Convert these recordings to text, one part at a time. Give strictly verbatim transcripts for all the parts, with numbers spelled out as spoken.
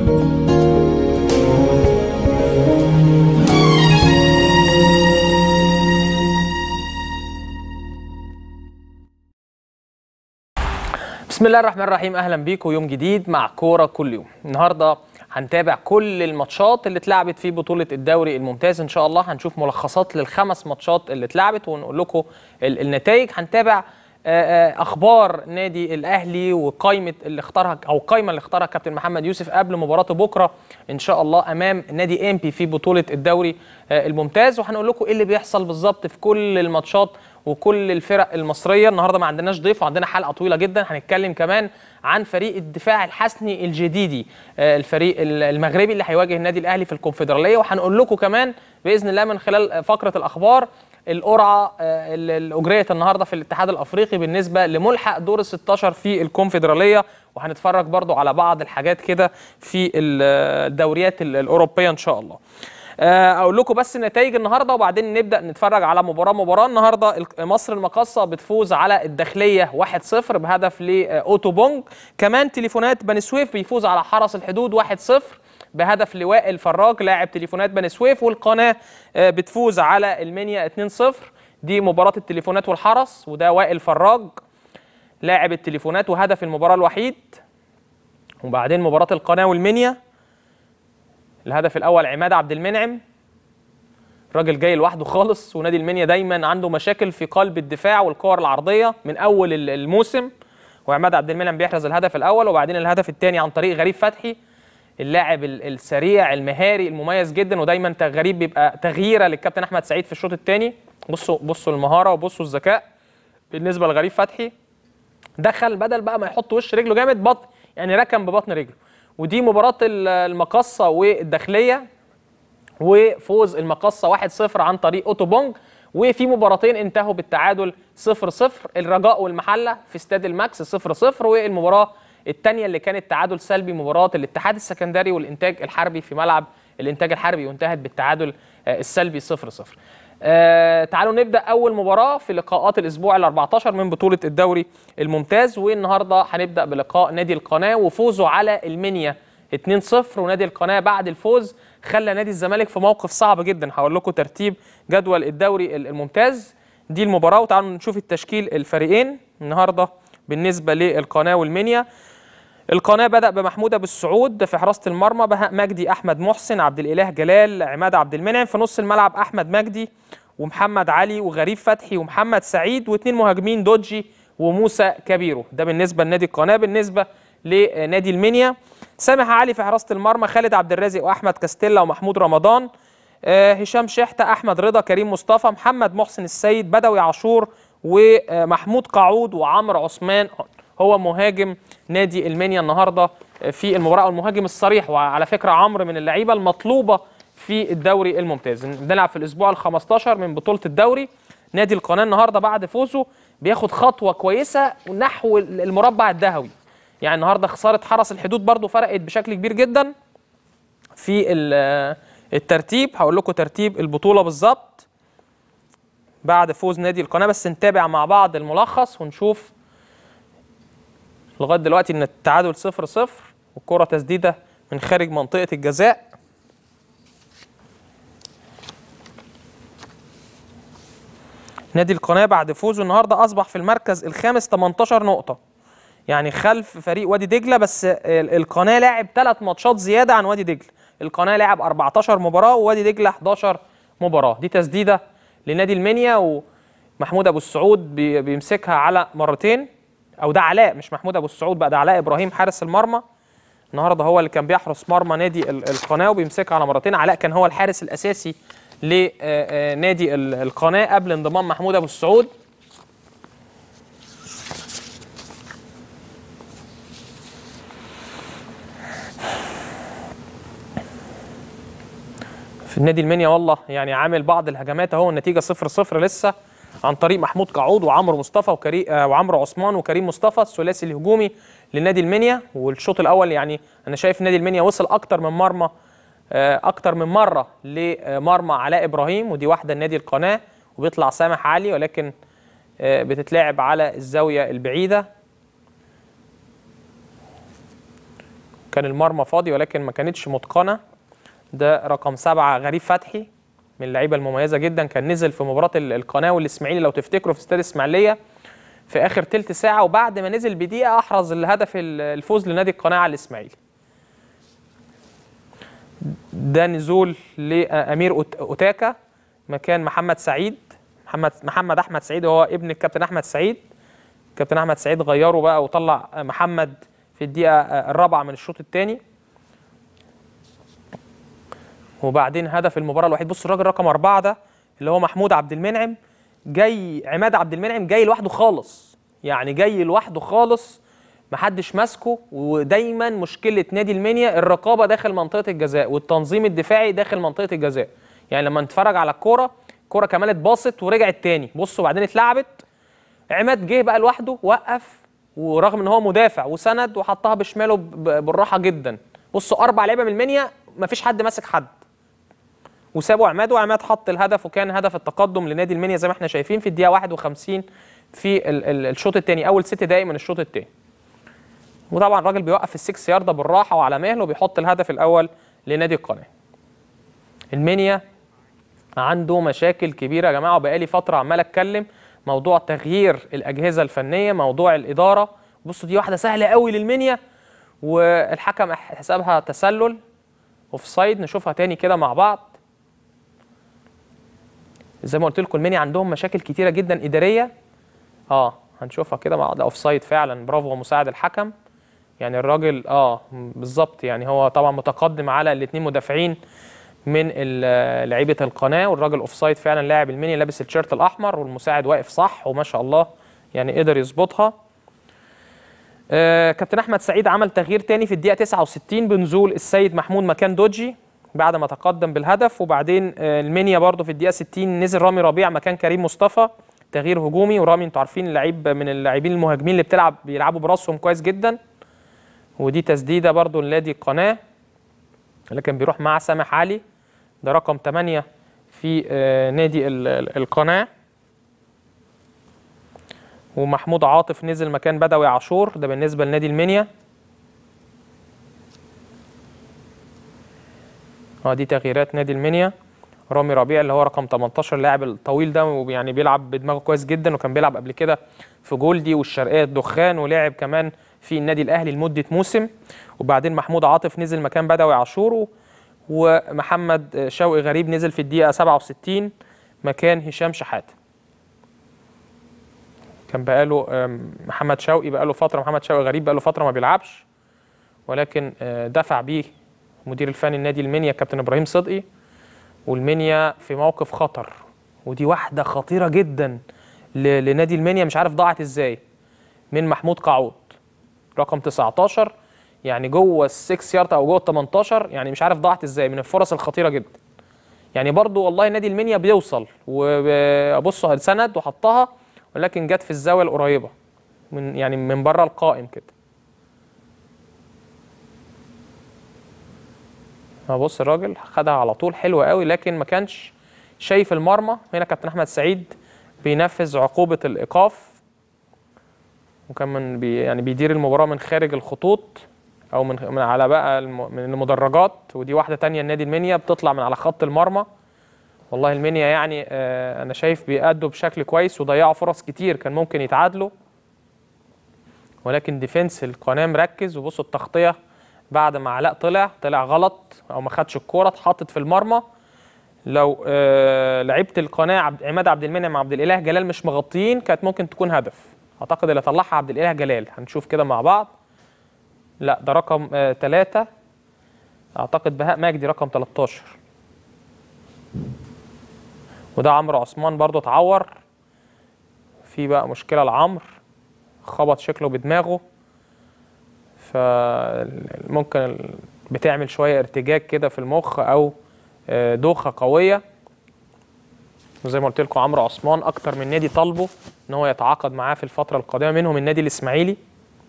بسم الله الرحمن الرحيم. اهلا بيكم يوم جديد مع كوره كل يوم. النهارده هنتابع كل الماتشات اللي اتلعبت في بطوله الدوري الممتاز. ان شاء الله هنشوف ملخصات للخمس ماتشات اللي اتلعبت ونقول لكم النتائج. هنتابع اخبار نادي الاهلي وقائمه اللي اختارها او القائمه اللي اختارها كابتن محمد يوسف قبل مباراته بكره ان شاء الله امام نادي امبي في بطوله الدوري الممتاز، وهنقول لكم ايه اللي بيحصل بالظبط في كل الماتشات وكل الفرق المصريه. النهارده ما عندناش ضيف وعندنا حلقه طويله جدا. هنتكلم كمان عن فريق الدفاع الحسني الجديدي، الفريق المغربي اللي هيواجه النادي الاهلي في الكونفدراليه، وهنقول لكم كمان باذن الله من خلال فقره الاخبار القرعه اللي اجريت النهارده في الاتحاد الافريقي بالنسبه لملحق دور الستاشر في الكونفدراليه، وهنتفرج برضو على بعض الحاجات كده في الدوريات الاوروبيه ان شاء الله. اقول لكم بس نتائج النهارده وبعدين نبدا نتفرج على مباراه مباراه. النهارده مصر المقاصه بتفوز على الداخليه واحد صفر بهدف لاوتو بونج. كمان تليفونات بني سويف بيفوز على حرس الحدود واحد صفر بهدف لوائل فراج لاعب تليفونات بني سويف. والقناه بتفوز على المنيا اتنين صفر. دي مباراه التليفونات والحرس، وده وائل فراج لاعب التليفونات وهدف المباراه الوحيد. وبعدين مباراه القناه والمنيا، الهدف الاول عماد عبد المنعم، راجل جاي لوحده خالص، ونادي المنيا دايما عنده مشاكل في قلب الدفاع والكور العرضيه من اول الموسم، وعماد عبد المنعم بيحرز الهدف الاول. وبعدين الهدف الثاني عن طريق غريب فتحي، اللاعب السريع المهاري المميز جدا، ودايما غريب بيبقى تغييره للكابتن احمد سعيد في الشوط الثاني. بصوا بصوا المهاره وبصوا الذكاء بالنسبه لغريب فتحي، دخل بدل بقى ما يحط وش رجله جامد بطن، يعني ركن ببطن رجله. ودي مباراه المقاصه والداخليه، وفوز المقاصه واحد صفر عن طريق اوتو بونج. وفي مباراتين انتهوا بالتعادل صفر صفر، الرجاء والمحله في استاد الماكس صفر صفر، والمباراه الثانيه اللي كانت تعادل سلبي مباراه الاتحاد السكندري والانتاج الحربي في ملعب الانتاج الحربي، وانتهت بالتعادل السلبي صفر صفر. آه تعالوا نبدا اول مباراه في لقاءات الاسبوع ال أربعتاشر من بطوله الدوري الممتاز. والنهارده هنبدا بلقاء نادي القناه وفوزه على المنيا اتنين صفر. ونادي القناه بعد الفوز خلى نادي الزمالك في موقف صعب جدا. هقول لكم ترتيب جدول الدوري الممتاز دي المباراه، وتعالوا نشوف التشكيل الفريقين النهارده بالنسبه للقناه والمنيا. القناه بدا بمحمود ابو السعود في حراسه المرمى، بهاء مجدي، احمد محسن، عبد الاله جلال، عماد عبد المنعم. في نص الملعب احمد مجدي ومحمد علي وغريب فتحي ومحمد سعيد، واثنين مهاجمين دوجي وموسى كبيرو. ده بالنسبه لنادي القناه. بالنسبه لنادي المنيا سامح علي في حراسه المرمى، خالد عبد الرازق واحمد كاستيلا ومحمود رمضان، آه هشام شحته، احمد رضا، كريم مصطفى، محمد محسن السيد، بدوي عاشور، ومحمود قعود وعمرو عثمان هو مهاجم نادي المنيا النهارده في المباراه، المهاجم الصريح. وعلى فكره عمرو من اللعيبه المطلوبه في الدوري الممتاز. بنلعب في الاسبوع ال خمستاشر من بطوله الدوري. نادي القناه النهارده بعد فوزه بياخد خطوه كويسه نحو المربع الذهبي. يعني النهارده خساره حرس الحدود برضو فرقت بشكل كبير جدا في الترتيب. هقول لكم ترتيب البطوله بالظبط بعد فوز نادي القناه، بس نتابع مع بعض الملخص ونشوف. لغايه دلوقتي ان التعادل صفر صفر، والكره تسديده من خارج منطقه الجزاء. نادي القناه بعد فوزه النهارده اصبح في المركز الخامس تمنتاشر نقطه، يعني خلف فريق وادي دجله. بس القناه لاعب ثلاث ماتشات زياده عن وادي دجله. القناه لاعب أربعتاشر مباراه ووادي دجله حداشر مباراه. دي تسديده لنادي المنيا، ومحمود ابو السعود بيمسكها على مرتين، او ده علاء مش محمود ابو السعود بقى، ده علاء ابراهيم حارس المرمى. النهارده هو اللي كان بيحرس مرمى نادي القناه وبيمسكها على مرتين. علاء كان هو الحارس الاساسي لنادي القناه قبل انضمام محمود ابو السعود. في النادي المنيا والله يعني عامل بعض الهجمات اهو. النتيجه صفر صفر لسه عن طريق محمود قعود وعمرو مصطفى وكريم وعمرو عثمان وكريم مصطفى، الثلاثي الهجومي للنادي المنيا. والشوط الاول يعني انا شايف نادي المنيا وصل اكتر من مرمى اكتر من مره لمرمى علاء ابراهيم، ودي واحده لنادي القناه، وبيطلع سامح علي ولكن بتتلعب على الزاويه البعيده. كان المرمى فاضي ولكن ما كانتش متقنه. ده رقم سبعه غريب فتحي من اللعيبه المميزه جدا، كان نزل في مباراه القناه والاسماعيلي لو تفتكروا في استاد اسماعيليه في اخر تلت ساعه، وبعد ما نزل بدقيقه احرز الهدف الفوز لنادي القناه على الاسماعيلي. ده نزول لامير اوتاكا مكان محمد سعيد، محمد محمد احمد سعيد هو ابن الكابتن احمد سعيد. الكابتن احمد سعيد غيره بقى وطلع محمد في الدقيقه الرابعه من الشوط الثاني. وبعدين هدف المباراه الوحيد، بصوا الراجل رقم اربعه ده اللي هو محمود عبد المنعم، جاي عماد عبد المنعم جاي لوحده خالص، يعني جاي لوحده خالص محدش ماسكه. ودايما مشكله نادي المنيا الرقابه داخل منطقه الجزاء والتنظيم الدفاعي داخل منطقه الجزاء. يعني لما نتفرج على الكوره، الكوره كمان اتباصت ورجعت تاني، بصوا بعدين اتلعبت، عماد جه بقى لوحده وقف، ورغم ان هو مدافع وسند وحطها بشماله بالراحه جدا. بصوا اربع لعيبه من المنيا مفيش حد ماسك حد، وسابوا عماد، وعماد حط الهدف، وكان هدف التقدم لنادي المنيا زي ما احنا شايفين في الدقيقه واحد وخمسين في الشوط الثاني، اول ست دقائق من الشوط الثاني. وطبعا الراجل بيوقف السكس يارده بالراحه وعلى مهله وبيحط الهدف الاول لنادي القناه. المنيا عنده مشاكل كبيره يا جماعه، وبقالي فتره عمال اتكلم موضوع تغيير الاجهزه الفنيه، موضوع الاداره. بصوا دي واحده سهله قوي للمنيا والحكم حسابها تسلل اوف سايد. نشوفها تاني كده مع بعض. زي ما قلت لكم المنيا عندهم مشاكل كتيره جدا اداريه. اه هنشوفها كده مع بعض، اوف سايد فعلا، برافو مساعد الحكم. يعني الراجل اه بالظبط، يعني هو طبعا متقدم على الاثنين مدافعين من لعيبه القناه، والراجل اوف سايد فعلا. لاعب المنيا لابس التيشيرت الاحمر والمساعد واقف صح وما شاء الله يعني قدر يظبطها. آه كابتن احمد سعيد عمل تغيير تاني في الدقيقه تسعة وستين بنزول السيد محمود مكان دوجي بعد ما تقدم بالهدف. وبعدين آه المنيا برضو في الدقيقه ستين نزل رامي ربيع مكان كريم مصطفى، تغيير هجومي. ورامي انتوا عارفين لعيب من اللاعبين المهاجمين اللي بتلعب بيلعبوا براسهم كويس جدا. ودي تسديده برضو لنادي القناه لكن بيروح مع سامح علي، ده رقم ثمانية في آه نادي القناه. ومحمود عاطف نزل مكان بدوي عاشور، ده بالنسبه لنادي المنيا. اه دي تغييرات نادي المنيا. رامي ربيع اللي هو رقم تمنتاشر، اللاعب الطويل ده يعني بيلعب بدماغه كويس جدا، وكان بيلعب قبل كده في جولدي والشرقيه الدخان، ولعب كمان في النادي الاهلي لمده موسم. وبعدين محمود عاطف نزل مكان بدوي عاشور، ومحمد شوقي غريب نزل في الدقيقه سبعة وستين مكان هشام شحاته. كان بقاله محمد شوقي بقاله فتره، محمد شوقي غريب بقاله فتره ما بيلعبش، ولكن دفع بيه مدير الفني النادي المنيا كابتن ابراهيم صدقي. والمنيا في موقف خطر، ودي واحده خطيره جدا لنادي المنيا، مش عارف ضاعت ازاي، من محمود قعود رقم تسعتاشر، يعني جوه السكس يارد او جوه ال تمنتاشر، يعني مش عارف ضاعت ازاي، من الفرص الخطيره جدا. يعني برضو والله نادي المنيا بيوصل، وبصوا سند وحطها، ولكن جت في الزاويه القريبه من يعني من بره القائم كده. بص الراجل خدها على طول حلوه قوي، لكن ما كانش شايف المرمى. هنا كابتن احمد سعيد بينفذ عقوبه الايقاف، وكان من بي يعني بيدير المباراه من خارج الخطوط او من من على بقى من المدرجات. ودي واحده ثانيه النادي المنيا بتطلع من على خط المرمى. والله المنيا يعني آه انا شايف بيأدوا بشكل كويس، وضيعوا فرص كتير كان ممكن يتعادلوا، ولكن ديفنس القناه مركز. وبصوا التغطيه بعد ما علاء طلع طلع غلط او ما خدش الكوره، اتحطت في المرمى. لو آه لعيبه القناه عبد عماد عبد المنعم وعبد الاله جلال مش مغطيين كانت ممكن تكون هدف. اعتقد اللي طلعها عبد الاله جلال، هنشوف كده مع بعض. لا ده رقم آه ثلاثة، اعتقد بهاء مجدي رقم تلتاشر. وده عمرو عثمان برضو اتعور، في بقى مشكله لعمرو، خبط شكله بدماغه، فممكن بتعمل شويه ارتجاج كده في المخ او دوخه قويه. وزي ما قلت لكم عمرو عثمان اكتر من نادي طالبه ان هو يتعاقد معاه في الفتره القادمه، منهم النادي الاسماعيلي.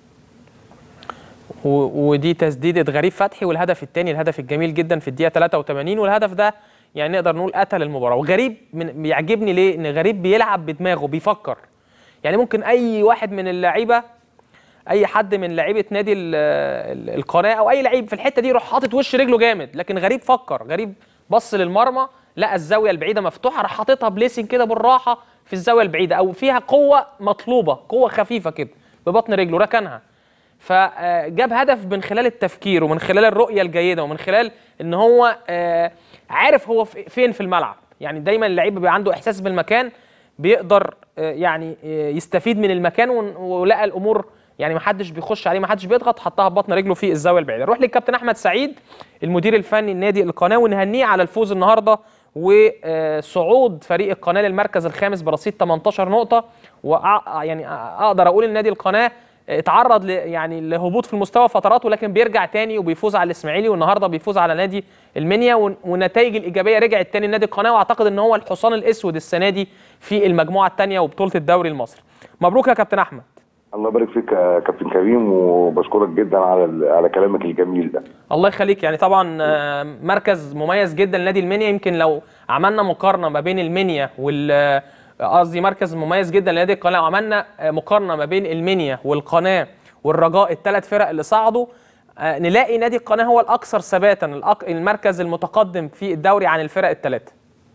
ودي تسديده غريب فتحي، والهدف الثاني الهدف الجميل جدا في الدقيقه تلاتة وتمانين، والهدف ده يعني نقدر نقول قتل المباراه. وغريب من بيعجبني ليه؟ ان غريب بيلعب بدماغه، بيفكر. يعني ممكن اي واحد من اللعيبه اي حد من لعيبه نادي ال ال القناه او اي لعيب في الحته دي يروح حاطط وش رجله جامد، لكن غريب فكر، غريب بص للمرمى لقى الزاويه البعيده مفتوحه، راح حاططها بليسنج كده بالراحه في الزاويه البعيده او فيها قوه مطلوبه، قوه خفيفه كده ببطن رجله ركنها. فجاب هدف من خلال التفكير ومن خلال الرؤيه الجيده ومن خلال ان هو عارف هو فين في الملعب. يعني دايما اللعيب بيبقى عنده احساس بالمكان، بيقدر يعني يستفيد من المكان، ولقى الامور يعني ما حدش بيخش عليه، ما حدش بيضغط، حطها ببطن رجله في الزاويه البعيده. نروح للكابتن احمد سعيد المدير الفني لنادي القناه ونهنيه على الفوز النهارده وصعود فريق القناه للمركز الخامس برصيد تمنتاشر نقطه. ويعني اقدر اقول ان نادي القناه اتعرض ل يعني لهبوط في المستوى فترات، ولكن بيرجع تاني وبيفوز على الاسماعيلي، والنهارده بيفوز على نادي المنيا، والنتائج الايجابيه رجعت تاني لنادي القناه، واعتقد ان هو الحصان الاسود السنه دي في المجموعه الثانيه وبطوله الدوري المصري. مبروك يا كابتن احمد. الله يبارك فيك يا كابتن كريم، وبشكرك جدا على على كلامك الجميل ده. الله يخليك. يعني طبعا مركز مميز جدا لنادي المنيا، يمكن لو عملنا مقارنه ما بين المنيا وال قصدي مركز مميز جدا لنادي القناه، وعملنا مقارنه ما بين المنيا والقناه والرجاء، الثلاث فرق اللي صعدوا، نلاقي نادي القناه هو الاكثر ثباتا، المركز المتقدم في الدوري عن الفرق الثلاثه.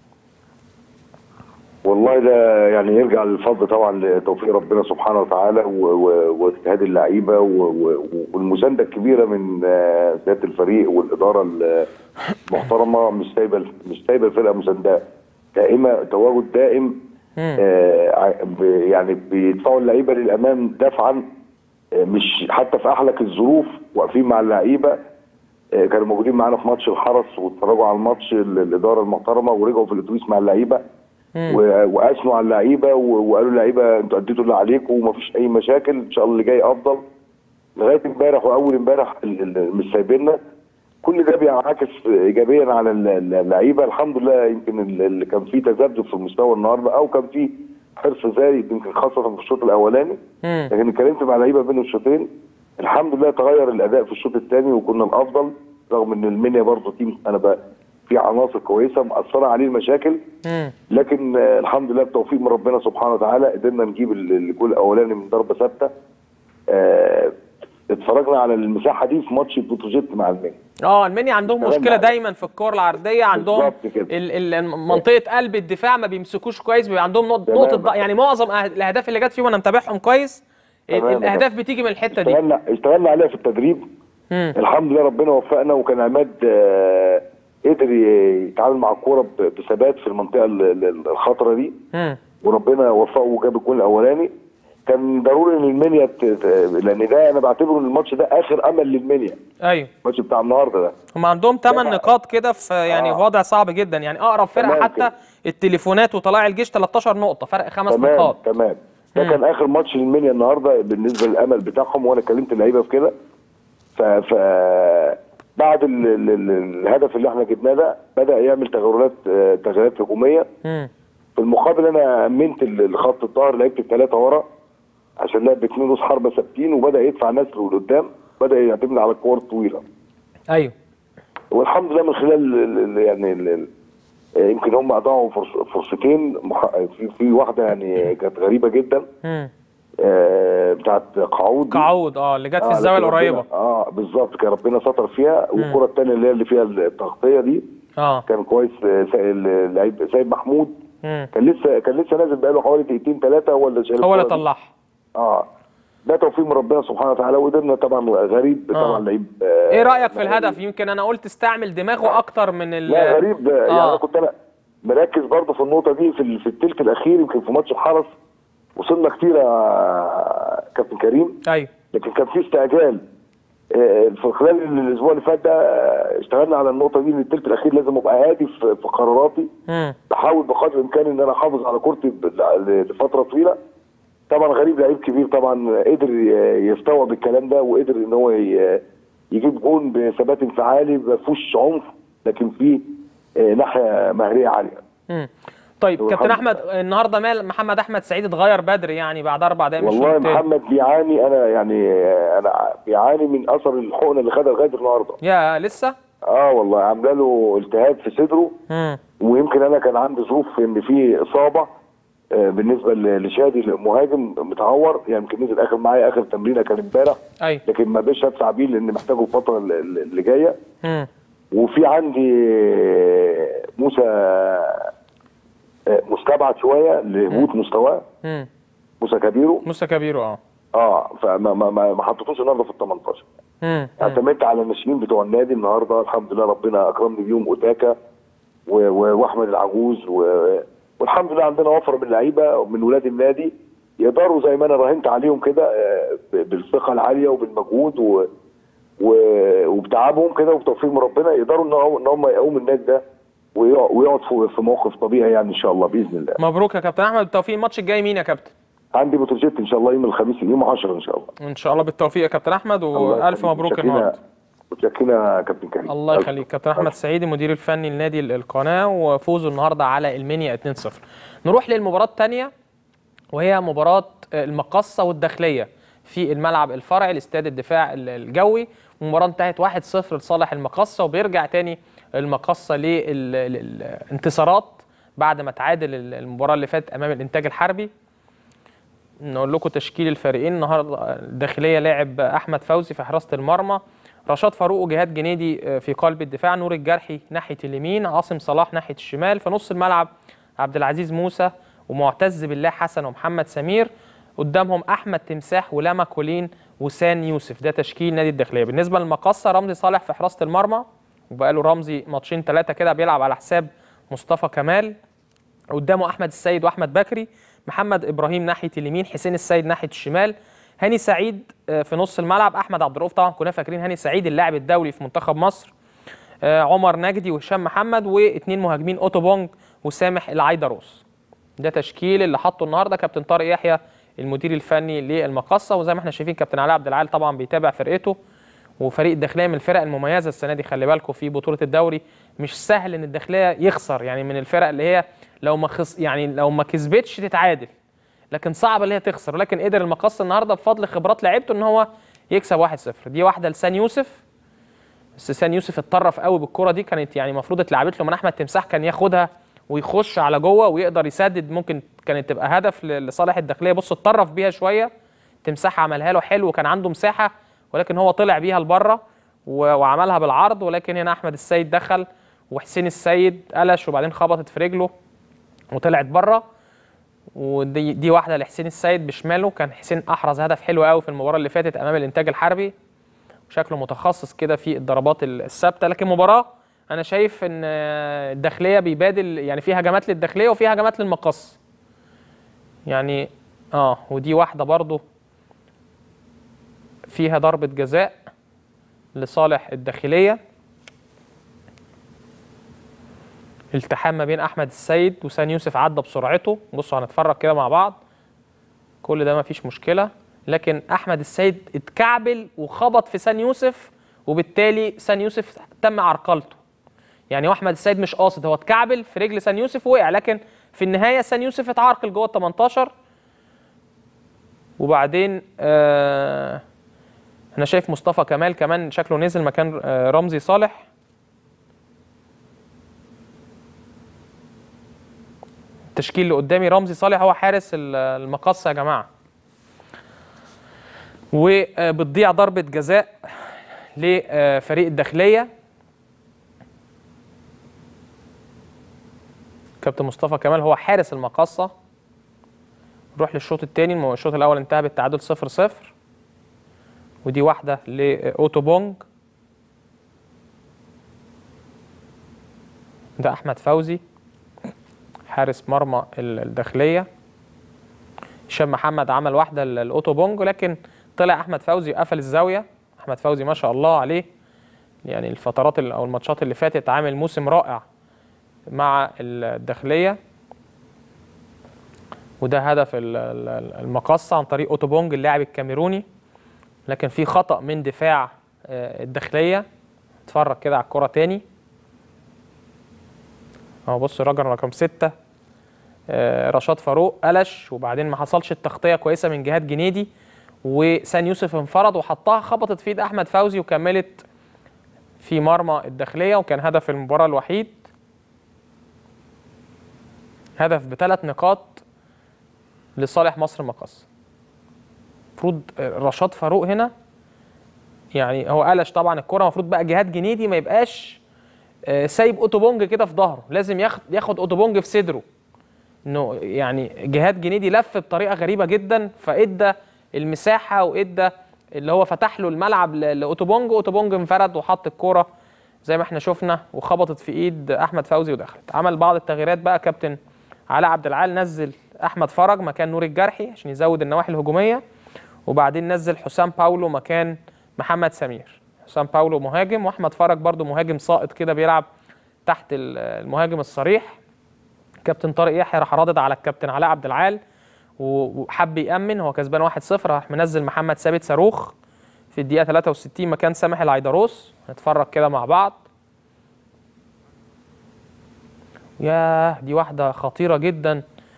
والله ده يعني يرجع للفضل طبعا لتوفيق ربنا سبحانه وتعالى واجتهاد اللعيبه والمسانده الكبيره من سياده الفريق والاداره المحترمه، مش سايبه مش سايبه الفرقه مسانده، دائمه تواجد دائم. آه يعني بيدفعوا اللعيبه للامام دفعا، مش حتى في احلك الظروف واقفين مع اللعيبه. آه كانوا موجودين معانا في ماتش الحرس واتفرجوا على الماتش الاداره المحترمه، ورجعوا في الاتوبيس مع اللعيبه واثنوا على اللعيبه وقالوا اللعيبه انتوا اديتوا اللي عليكم ومفيش اي مشاكل، ان شاء الله اللي جاي افضل. لغايه امبارح واول امبارح مش سايبيننا. كل ده بينعكس ايجابيا على اللعيبه. الحمد لله يمكن اللي كان فيه تذبذب في المستوى النهارده او كان فيه حرص زايد يمكن خاصه في الشوط الاولاني، لكن اتكلمت مع اللعيبه بين الشوطين الحمد لله تغير الاداء في الشوط الثاني وكنا الافضل، رغم ان المنيا برضه تيم انا بقى في عناصر كويسه مأثره عليه المشاكل، لكن الحمد لله بتوفيق من ربنا سبحانه وتعالى قدرنا نجيب الجول الاولاني من ضربه ثابته. اه اتفرجنا على المساحه دي في ماتش بتروجيت مع المنيا. اه المنيا عندهم مشكله دايما في الكور العرضيه، عندهم منطقه قلب الدفاع ما بيمسكوش كويس، بيبقى عندهم نقطه نقطه يعني معظم الاهداف اللي جت فيهم انا متابعهم كويس، الاهداف بتيجي من الحته دي. اشتغلنا اشتغلنا عليها في التدريب. مم. الحمد لله ربنا وفقنا، وكان عماد آه قدر يتعامل مع الكوره بثبات في المنطقه الخطره دي. مم. وربنا وفقه وجاب الجول الاولاني. كان ضروري ان المنيا لان ده انا بعتبره ان الماتش ده اخر امل للمنيا. ايوه الماتش بتاع النهارده ده هم عندهم ثمان نقاط كده في يعني آه. وضع صعب جدا، يعني اقرب فرقه حتى كده. التليفونات وطلائع الجيش تلتاشر نقطه، فرق خمس تمام نقاط. تمام ده كان اخر ماتش للمنيا النهارده بالنسبه للامل بتاعهم، وانا كلمت اللعيبه في كده. ف, ف... بعد ال ال ال الهدف اللي احنا جبناه ده بدا يعمل تغيرات تغييرات هجوميه. في المقابل انا امنت الخط الظهر، لعبت الثلاثه ورا عشان لعب باثنين نص حربه ثابتين، وبدا يدفع نسر لقدام، بدا يعتمد على الكور الطويله. ايوه والحمد لله من خلال ال يعني ال يمكن هم اضاعوا فرصتين، في في واحده يعني كانت غريبه جدا. امم آه بتاعت قعود قعود اه اللي جت في الزاويه القريبه. اه بالظبط، كان ربنا ستر فيها. والكره الثانيه اللي هي اللي فيها التغطيه دي اه كان كويس اللعيب سيد محمود. مم. كان لسه كان لسه نازل بقاله حوالي دقيقتين ثلاثه هو اللي هو اللي طلعها. اه ده توفيق من ربنا سبحانه وتعالى، وقدرنا طبعا غريب آه. طبعا لعيب. آه ايه رايك في الهدف؟ يمكن انا قلت استعمل دماغه اكتر من ال لا غريب آه. يعني انا كنت انا مركز برضه في النقطه دي في في الثلث الاخير. يمكن في ماتش الحرس وصلنا كتير يا كابتن كريم. ايوه لكن كان في استعجال. آه في خلال الاسبوع اللي فات ده اشتغلنا على النقطه دي ان الثلث الاخير لازم ابقى هادي في, في قراراتي. امم بحاول بقدر الامكان ان انا احافظ على كورتي لفتره طويله. طبعا غريب لعيب كبير طبعا قدر يستوعب الكلام ده، وقدر ان هو يجيب جون بثبات انفعالي ما فيهوش عنف، لكن فيه ناحيه مهريه عاليه. امم طيب كابتن احمد، النهارده مال محمد احمد سعيد اتغير بدري يعني بعد اربع دقايق. والله محمد بيعاني، انا يعني انا بيعاني من اثر الحقنه اللي خدها لغايه النهارده. يا لسه؟ اه والله عامله له التهاب في صدره. امم ويمكن انا كان عندي ظروف ان في اصابه بالنسبه لشادي المهاجم متعور، يعني يمكن نزل اخر معايا اخر تمرينه كان امبارح، ايوه لكن ما بقاش هدفع بيه لان محتاجه الفتره اللي جايه. امم وفي عندي موسى مستبعد شويه لهبوط مستواه، امم موسى كبيرو موسى كبيرو اه اه فما ما ما ما حطيتوش النهارده في ال تمنتاشر. امم اعتمدت على الناشئين بتوع النادي النهارده، الحمد لله ربنا اكرمني بيهم، اوتاكا واحمد العجوز و... والحمد لله عندنا وفره من اللعيبه من ولاد النادي يقدروا زي ما انا راهنت عليهم كده بالثقه العاليه وبالمجهود و... و... وبتعبهم كده وبتوفيق من ربنا يقدروا ان هم يقوموا النادي ده ويقعد في موقف طبيعي يعني ان شاء الله باذن الله. مبروك يا كابتن احمد، بالتوفيق. الماتش الجاي مين يا كابتن؟ عندي بتروجيت ان شاء الله يوم الخميس يوم عشرة ان شاء الله. ان شاء الله بالتوفيق يا كابتن احمد، والف مبروك النهارده. متشكرين يا كابتن كريم. الله يخليك. كابتن احمد سعيد المدير الفني لنادي القناه، وفوزه النهارده على المنيا اتنين صفر. نروح للمباراه الثانيه وهي مباراه المقصه والداخليه في الملعب الفرعي لاستاد الدفاع الجوي. المباراه انتهت واحد صفر لصالح المقصه، وبيرجع تاني المقصه للانتصارات بعد ما تعادل المباراه اللي فاتت امام الانتاج الحربي. نقول لكم تشكيل الفريقين النهارده. الداخليه لاعب احمد فوزي في حراسه المرمى، رشاد فاروق وجهاد جنيدي في قلب الدفاع، نور الجرحي ناحيه اليمين، عاصم صلاح ناحيه الشمال، في نص الملعب عبد العزيز موسى ومعتز بالله حسن ومحمد سمير، قدامهم احمد تمساح ولاما كولين وسان يوسف. ده تشكيل نادي الداخليه. بالنسبه للمقصه رمزي صالح في حراسه المرمى، وبقى له رمزي ماتشين ثلاثه كده بيلعب على حساب مصطفى كمال، قدامه احمد السيد واحمد بكري، محمد ابراهيم ناحيه اليمين، حسين السيد ناحيه الشمال، هاني سعيد في نص الملعب، احمد عبد الرؤوف طبعا كنا فاكرين هاني سعيد اللاعب الدولي في منتخب مصر، عمر نجدي وهشام محمد، واثنين مهاجمين اوتو بونج وسامح العيدروس. ده تشكيل اللي حطه النهارده كابتن طارق يحيى المدير الفني للمقصه. وزي ما احنا شايفين كابتن علاء عبد العال طبعا بيتابع فرقته، وفريق الداخليه من الفرق المميزه السنه دي. خلي بالكم في بطوله الدوري مش سهل ان الداخليه يخسر، يعني من الفرق اللي هي لو ما خص يعني لو ما كسبتش تتعادل، لكن صعب اللي هي تخسر. لكن قدر المقص النهارده بفضل خبرات لعيبته ان هو يكسب واحد صفر. دي واحده لسان يوسف، بس سان يوسف اتطرف قوي بالكره دي، كانت يعني المفروض اتلعبت له من احمد تمساح كان ياخدها ويخش على جوه ويقدر يسدد، ممكن كانت تبقى هدف لصالح الداخليه. بص اتطرف بيها شويه تمساح، عملها له حلو وكان عنده مساحه، ولكن هو طلع بيها لبره وعملها بالعرض. ولكن هنا احمد السيد دخل وحسين السيد قلش وبعدين خبطت في رجله وطلعت بره. ودي دي واحده لحسين السيد بشماله. كان حسين احرز هدف حلو قوي في المباراه اللي فاتت امام الانتاج الحربي، شكله متخصص كده في الضربات الثابته. لكن مباراه انا شايف ان الداخليه بيبادل، يعني في هجمات للداخليه وفي هجمات للمقص يعني اه ودي واحده برضو فيها ضربه جزاء لصالح الداخليه، التحام ما بين احمد السيد وسان يوسف عدى بسرعته. بصوا هنتفرج كده مع بعض، كل ده ما فيش مشكله، لكن احمد السيد اتكعبل وخبط في سان يوسف، وبالتالي سان يوسف تم عرقلته. يعني واحمد السيد مش قاصد، هو اتكعبل في رجل سان يوسف ووقع، لكن في النهايه سان يوسف اتعرقل جوه ال تمنتاشر. وبعدين آه انا شايف مصطفى كمال كمان شكله نزل مكان آه رمزي صالح. التشكيل اللي قدامي رمزي صالح هو حارس المقصه يا جماعه، وبتضيع ضربه جزاء لفريق الداخليه. كابتن مصطفى كمال هو حارس المقصه. نروح للشوط الثاني، الشوط الاول انتهى بالتعادل صفر صفر، ودي واحده لاوتو بونج. ده احمد فوزي حارس مرمى الداخليه. هشام محمد عمل واحده للاوتو بونج، لكن طلع احمد فوزي وقفل الزاويه. احمد فوزي ما شاء الله عليه، يعني الفترات او الماتشات اللي فاتت عامل موسم رائع مع الداخليه. وده هدف المقصه عن طريق اوتو بونج اللاعب الكاميروني، لكن في خطأ من دفاع الداخليه. اتفرج كده على الكره تاني اهو. بص الراجل رقم ستة رشاد فاروق قلش، وبعدين ما حصلش التغطيه كويسه من جهاد جنيدي، وسان يوسف انفرد وحطها، خبطت في ايد احمد فوزي وكملت في مرمى الداخليه، وكان هدف المباراه الوحيد. هدف بثلاث نقاط لصالح مصر مقص. المفروض رشاد فاروق هنا يعني هو قلش طبعا الكرة، المفروض بقى جهاد جنيدي ما يبقاش سايب اوتوبونج كده في ظهره، لازم ياخد ياخد اوتوبونج في صدره. انه يعني جهاد جنيدي لف بطريقه غريبه جدا، فادى المساحه وادى اللي هو فتح له الملعب لاوتوبونج، اوتوبونج انفرد وحط الكوره زي ما احنا شفنا وخبطت في ايد احمد فوزي ودخلت. عمل بعض التغييرات بقى كابتن علاء عبد العال، نزل احمد فرج مكان نور الجرحي عشان يزود النواحي الهجوميه، وبعدين نزل حسام باولو مكان محمد سمير. حسام باولو مهاجم واحمد فرج برضو مهاجم ساقط كده بيلعب تحت المهاجم الصريح. كابتن طارق يحيى راح رادد على الكابتن علاء عبد العال وحب يأمن، هو كسبان واحد صفر، راح منزل محمد ثابت صاروخ في الدقيقة ثلاثة وستين مكان سامح العيدروس. نتفرج كده مع بعض. ياه دي واحدة خطيرة جدا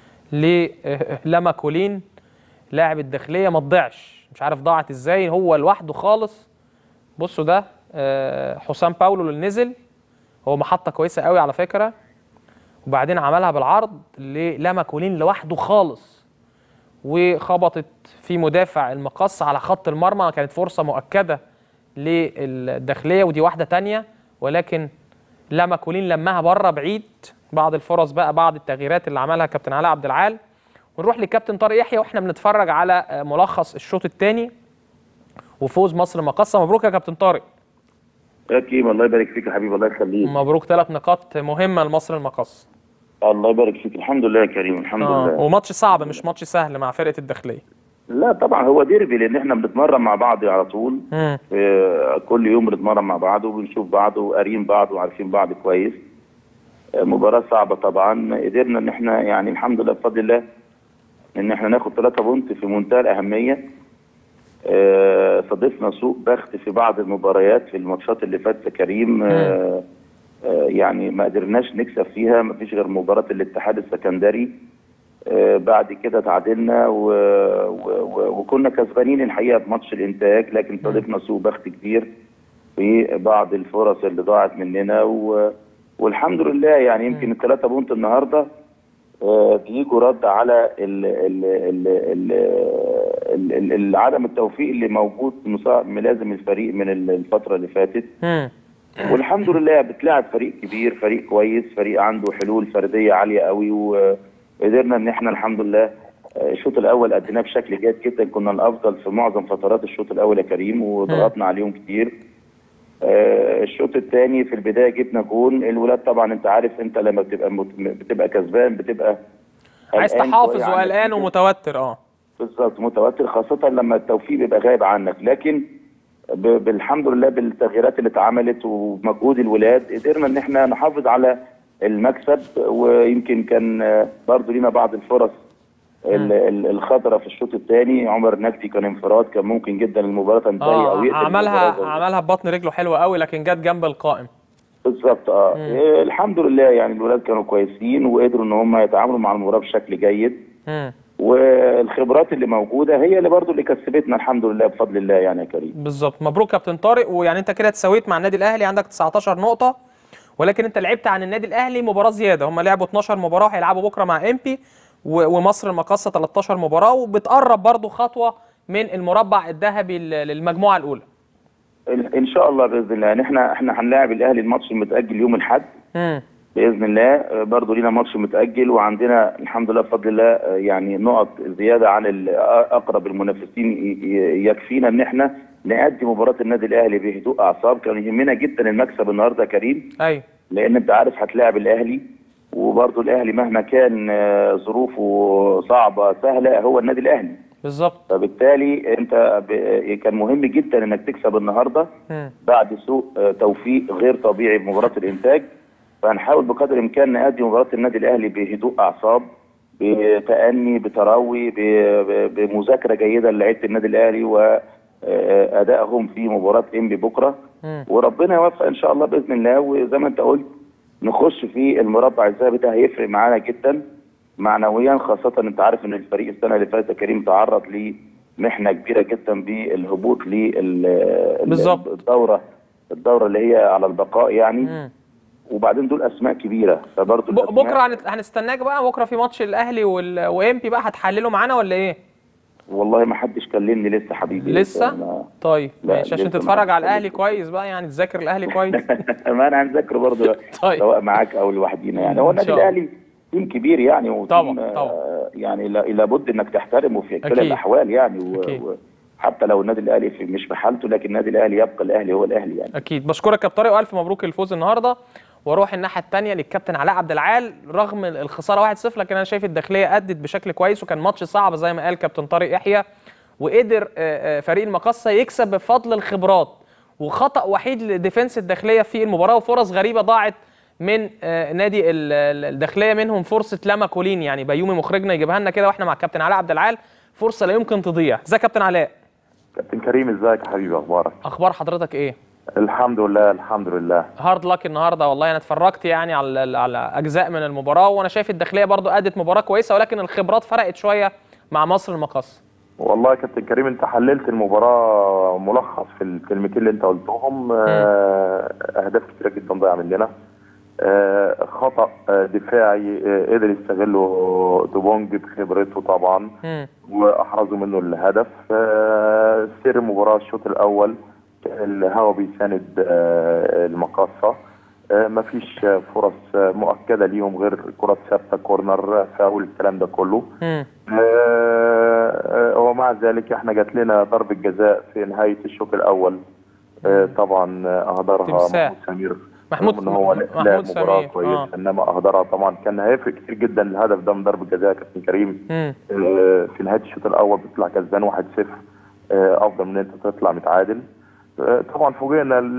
للما كولين لاعب الداخلية، ما تضيعش، مش عارف ضاعت ازاي، هو لوحده خالص. بصوا ده حسام باولو اللي نزل، هو محطة كويسة قوي على فكرة، وبعدين عملها بالعرض للما كولين لوحده خالص وخبطت في مدافع المقص على خط المرمى. كانت فرصة مؤكدة للداخلية ودي واحدة تانية، ولكن لما كولين لمها بره بعيد. بعض الفرص بقى، بعض التغييرات اللي عملها كابتن علاء عبد العال. ونروح لكابتن طارق يحيى واحنا بنتفرج على ملخص الشوط الثاني وفوز مصر مقصة. مبروك يا كابتن طارق. يا كيم الله يبارك فيك يا حبيبي، الله يخليك. مبروك، ثلاث نقاط مهمة لمصر المقص. الله يبارك فيك، الحمد لله يا كريم، الحمد آه. لله. وماتش صعب مش ماتش سهل مع فرقة الداخلية. لا طبعا هو ديربي، لان احنا بنتمرن مع بعض على طول. مم. كل يوم بنتمرن مع بعض وبنشوف بعض وقاريين بعض وعارفين بعض كويس. مباراة صعبة طبعا، قدرنا ان احنا يعني الحمد لله بفضل الله ان احنا ناخد ثلاثة بونت في منتهى الأهمية. صادفنا سوء بخت في بعض المباريات في الماتشات اللي فاتت يا كريم. آه آه يعني ما قدرناش نكسب فيها، ما فيش غير مباراة الاتحاد السكندري. آه بعد كده تعادلنا و... و... وكنا كسبانين الحقيقة في ماتش الانتاج، لكن صادفنا سوء بخت كبير في بعض الفرص اللي ضاعت مننا و... والحمد لله يعني يمكن الثلاثة بونت النهارده بيجوا رد على ال ال ال ال ال ال عدم التوفيق اللي موجود ملازم الفريق من الفترة اللي فاتت. والحمد لله بتلاعب فريق كبير، فريق كويس، فريق عنده حلول فردية عالية قوي، وقدرنا ان احنا الحمد لله الشوط الاول اديناه بشكل جيد جدا. كنا الافضل في معظم فترات الشوط الاول يا كريم وضغطنا عليهم كتير. آه الشوط الثاني في البدايه جبنا جون. الولاد طبعا انت عارف، انت لما بتبقى بتبقى كسبان بتبقى عايز تحافظ وقلقان ومتوتر. اه بالظبط، متوتر، خاصه لما التوفيق بيبقى غايب عنك. لكن بالحمد لله بالتغييرات اللي اتعملت ومجهود الولاد قدرنا ان احنا نحافظ على المكسب. ويمكن كان برضو لينا بعض الفرص الخطره في الشوط الثاني. عمر نجدي كان انفراد، كان ممكن جدا المباراه تنتهي آه او يقتل عملها عملها ببطن رجله حلوه قوي، لكن جت جنب القائم. بالظبط. اه إيه الحمد لله يعني الولاد كانوا كويسين وقدروا ان هم يتعاملوا مع المباراه بشكل جيد. مم. والخبرات اللي موجوده هي اللي برضو اللي كسبتنا الحمد لله بفضل الله يعني يا كريم. بالظبط. مبروك كابتن طارق. ويعني انت كده تساويت مع النادي الاهلي، عندك تسعتاشر نقطه، ولكن انت لعبت عن النادي الاهلي مباراه زياده. هم لعبوا اتناشر مباراه وهيلعبوا بكره مع امبي، ومصر المقاصه تلتاشر مباراه، وبتقرب برضو خطوه من المربع الذهبي للمجموعه الاولى. ان شاء الله باذن الله. يعني احنا احنا هنلاعب الاهلي الماتش المتاجل يوم الاحد باذن الله. برضو لينا ماتش متاجل، وعندنا الحمد لله بفضل الله يعني نقط زياده عن اقرب المنافسين يكفينا ان احنا نأدي مباراه النادي الاهلي بهدوء اعصاب. كان يهمنا جدا المكسب النهارده يا كريم. ايوه، لان انت عارف هتلاعب الاهلي، وبرضو الاهلي مهما كان ظروفه صعبه سهله هو النادي الاهلي. بالظبط. فبالتالي انت كان مهم جدا انك تكسب النهارده م. بعد سوء توفيق غير طبيعي بمباراه الانتاج. فهنحاول بقدر الامكان نأدي مباراه النادي الاهلي بهدوء اعصاب، بتأني، بتروي، بمذاكره جيده لعيبه النادي الاهلي وادائهم في مباراه انبي بكره. م. وربنا يوفق ان شاء الله باذن الله. وزي ما انت قلت نخش في المربع الذهبي، ده هيفرق معانا جدا معنويا، خاصة انت عارف ان الفريق السنة اللي فاتت كريم تعرض لمحنة كبيرة جدا بالهبوط للدورة الدورة اللي هي على البقاء يعني. م. وبعدين دول اسماء كبيره فبرضه ب- بكره هنت- هنستناك بقى. بكره في ماتش الاهلي وال- وامبي بقى، هتحللوا معانا ولا ايه؟ والله ما حدش كلمني لسه حبيبي. لسه؟ أنا- طيب لا، ماشي، عشان لسه ما تتفرج حدش على الاهلي كلمني. كويس بقى، يعني تذاكر الاهلي كويس. ما انا هنذاكره برضه طيب. سواء معاك او لوحدينا يعني. هو إن النادي شاء الله. الاهلي تيم كبير يعني، وتيم طبعا، طبعا. آه، يعني لا- لابد انك تحترمه في كلا أكيد. الاحوال يعني و... أكيد. و... حتى لو النادي الاهلي في مش في حالته، لكن النادي الاهلي يبقى الاهلي هو الاهلي يعني. اكيد. بشكرك يا كابتن طارق، والف مبروك الفوز النهارده. واروح الناحيه الثانيه للكابتن علاء عبد العال. رغم الخساره واحد صفر، لكن انا شايف الداخليه ادت بشكل كويس، وكان ماتش صعب زي ما قال كابتن طارق يحيى، وقدر آه، آه، فريق المقصه يكسب بفضل الخبرات، وخطا وحيد لديفنس الداخليه في المباراه، وفرص غريبه ضاعت من آه، نادي ال- ال- الداخليه، منهم فرصه لما كولين، يعني بيومي مخرجنا يجيبها لنا كده واحنا مع الكابتن علاء عبد العال، فرصه لا يمكن تضيع. ازيك يا كابتن علاء؟ كابتن كريم ازيك يا حبيبي، اخبارك؟ اخبار حضرتك ايه؟ الحمد لله الحمد لله. هارد لك النهارده والله. انا اتفرجت يعني على على اجزاء من المباراه، وانا شايف الداخليه برضو ادت مباراه كويسه، ولكن الخبرات فرقت شويه مع مصر المقاصه. والله يا كابتن كريم انت حللت المباراه ملخص في الكلمتين اللي انت قلتهم. آه، اهداف كتيره جدا ضايعه مننا. آه، خطا آه، دفاعي آه، قدر يستغله دوبونج بخبرته طبعا، مم. واحرزوا منه الهدف. آه، سير المباراه الشوط الاول الهوا بيساند آه، المقاصه. آه، مفيش آه، فرص آه، مؤكده ليهم غير كرات ثابته، كورنر، فاول، الكلام ده كله. مم. آه، آه، ومع ذلك احنا جات لنا ضربه جزاء في نهايه الشوط الاول. آه، طبعا آه، اهدرها تمساح. محمود سمير. محمود رغم ان هو محمود لعب مباراه سمير. كويس، آه. انما اهدرها طبعا كان هيفرق كتير جدا الهدف ده من ضربه جزاء. كابتن كريم مم. آه، في نهايه الشوط الاول بتطلع كسبان واحد صفر، آه، افضل من ان انت تطلع متعادل. آه، طبعا فوجئنا ال-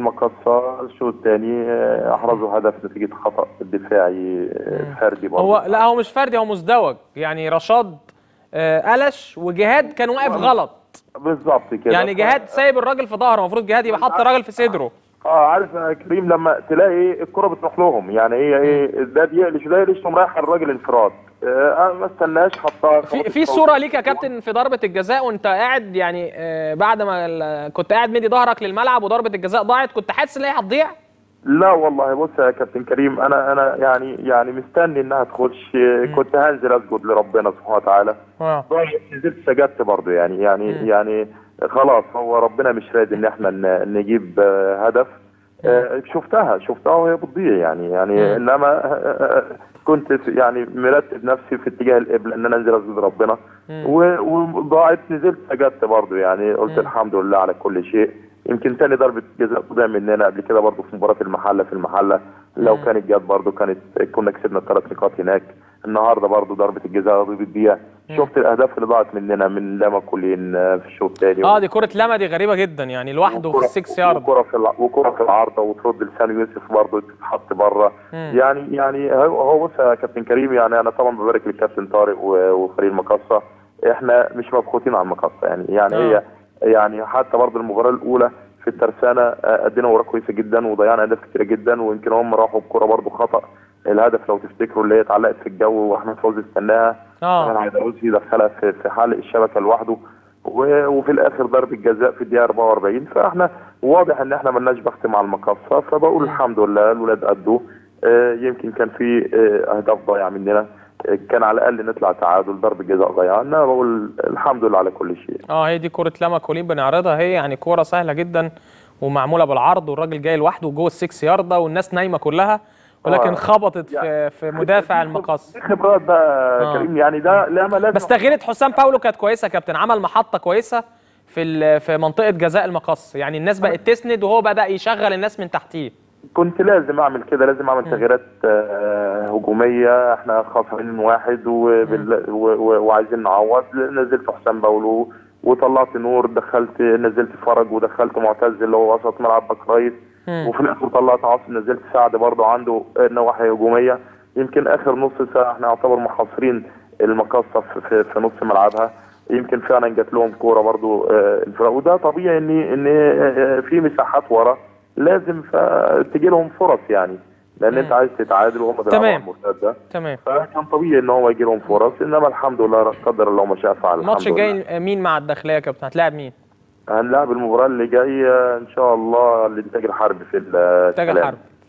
المقصه الشوط الثاني آه، احرزوا هدف نتيجه خطا دفاعي آه، فردي برضه. هو لا، هو مش فردي، هو مزدوج، يعني رشاد آه، قلش وجهاد كان واقف غلط. بالظبط كده. يعني جهاد سايب الراجل في ظهره، المفروض جهاد يبقى حط الراجل في صدره. اه عارف يا كريم لما تلاقي الكرة بتروح لهم، يعني هي ايه، ده بيقلش ده يقلش، تقوم رايح الراجل انفراد. آه ما استناش حطها في في صوره ليك يا كابتن في ضربه الجزاء وانت قاعد، يعني آه بعد ما ال- كنت قاعد مدي ظهرك للملعب وضربه الجزاء ضاعت، كنت حاسس ان هي هتضيع؟ لا والله بص يا كابتن كريم، انا انا يعني يعني مستني انها تخش. كنت هنزل اسجد لربنا سبحانه وتعالى. اه. نزلت سجدت برضه يعني يعني مم. يعني خلاص هو ربنا مش راضي ان احنا ن- نجيب آه، هدف. آه، شفتها شفتها وهي بتضيع يعني يعني مم. انما آه، آه، كنت في- يعني مرتب نفسي في اتجاه القبله ان انا انزل اسجد ربنا، مم. و- وضاعت. نزلت سجدت برضه يعني قلت مم. الحمد لله على كل شيء. يمكن تاني ضربه جزاء تضيع مننا قبل كده برضه في مباراه المحله في المحله، لو مم. كانت جت برضه كانت كنا كسبنا الثلاث نقاط هناك. النهارده برضه ضربه الجزاء دي بتضيع. شفت الاهداف اللي ضاعت مننا من لاما كولين آه، في الشوط الثاني. اه، دي كره لما دي غريبه جدا، يعني لوحده في وكرة- السكس يارد. وكرة في الع- وكرة في العارضة وترد لسان يوسف برضه تتحط بره. مم. يعني يعني هو هو بص يا كابتن كريم، يعني انا طبعا ببارك للكابتن طارق و- وفريق المقصة. احنا مش مبخوتين على المقصة يعني يعني آه. هي يعني حتى برضه المباراة الأولى في الترسانة آه، ادينا ورا كويسة جدا وضيعنا اهداف كتيرة جدا، ويمكن هم راحوا بكرة برضه خطأ. الهدف لو تفتكروا اللي هي اتعلقت في الجو واحمد فوزي استناها، اه. العيدروسي دخلها في في حلق الشبكة لوحده، و- وفي الاخر ضربه جزاء في الدقيقه أربعة وأربعين. فاحنا واضح ان احنا ملناش بخت مع المقصه، فبقول الحمد لله الولاد قدوا. آه، يمكن كان في آه، اهداف ضايعه مننا، آه، كان على الاقل نطلع تعادل. ضربه جزاء ضيعه، انا بقول الحمد لله على كل شيء. اه، هي دي كره لما كولين بنعرضها، هي يعني كوره سهله جدا ومعموله بالعرض، والراجل جاي لوحده جوه السكس يارده والناس نايمه كلها، ولكن آه. خبطت في يعني في مدافع المقص. دي خبرات بقى آه. كريم، يعني ده لا ما لازم. بس تغييرة حسام باولو كانت كويسه يا كابتن، عمل محطه كويسه في ال- في منطقه جزاء المقص، يعني الناس بقت تسند وهو بدا يشغل الناس من تحتيه. كنت لازم اعمل كده، لازم اعمل تغييرات آه، هجوميه. احنا خسرانين واحد وبال- و- و- وعايزين نعوض. نزلت حسام باولو وطلعت نور، دخلت نزلت فرج ودخلت معتز اللي هو وسط ملعب باك رايت، مم. وفي الاخر طلعت عاصم، نزلت سعد برضه عنده نواحي هجوميه. يمكن اخر نص ساعه احنا يعتبر محاصرين المقصه في, في, في نص ملعبها. يمكن فعلا جات لهم كوره برضه آه، الفرق، وده طبيعي ان ان آه، في مساحات ورا لازم تجي لهم فرص يعني، لان انت عايز تتعادل وهم بيلعبوا على المرتده. تمام. فكان طبيعي ان هو يجي لهم فرص، انما الحمد لله قدر الله ما شاء فعل. الماتش الحمد لله. الجاي مين مع الداخليه يا كابتن؟ هتلاعب مين؟ هنلعب المباراه اللي جايه ان شاء الله الانتاج الحربي في انتاج السلام. الحرب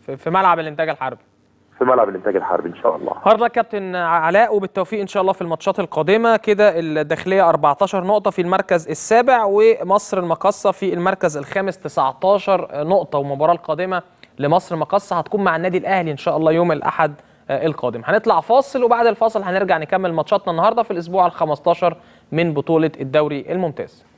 في في ملعب الانتاج الحربي. في ملعب الانتاج الحربي ان شاء الله. هارد لك كابتن علاء، وبالتوفيق ان شاء الله في الماتشات القادمه. كده الداخليه أربعتاشر نقطه في المركز السابع، ومصر المقاصه في المركز الخامس تسعتاشر نقطه. والمباراه القادمه لمصر المقاصه هتكون مع النادي الاهلي ان شاء الله يوم الاحد القادم. هنطلع فاصل، وبعد الفاصل هنرجع نكمل ماتشاتنا النهارده في الاسبوع الخامس عشر من بطوله الدوري الممتاز.